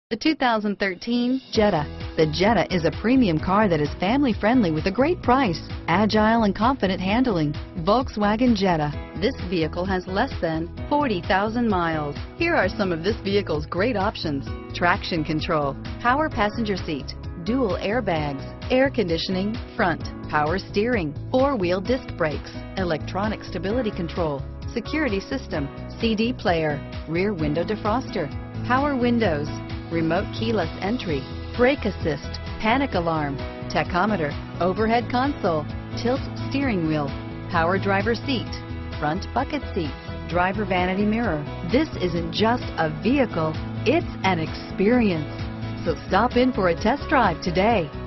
The 2013 Jetta. The Jetta is a premium car that is family-friendly with a great price, agile and confident handling. Volkswagen Jetta. This vehicle has less than 40,000 miles. Here are some of this vehicle's great options: traction control, power passenger seat, dual airbags, air conditioning, front, power steering, four-wheel disc brakes, electronic stability control, security system, CD player, rear window defroster, power windows, remote keyless entry, brake assist, panic alarm, tachometer, overhead console, tilt steering wheel, power driver seat, front bucket seats, driver vanity mirror. This isn't just a vehicle, it's an experience. So stop in for a test drive today.